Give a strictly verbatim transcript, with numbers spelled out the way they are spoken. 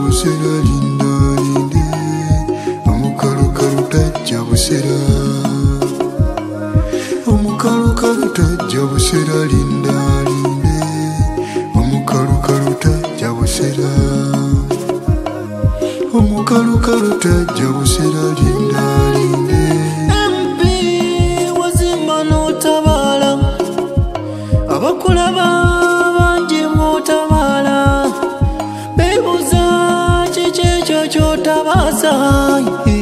busera linda linde omukalukalu tajja busera omukalukalu tajja busera linda linde omukalukalu tajja busera omukalukalu tajja busera linda linde Empi wazimba n'otabaala abakulaba bangi mw'otabaala beebuuza kiki ekyo ky'otabaasa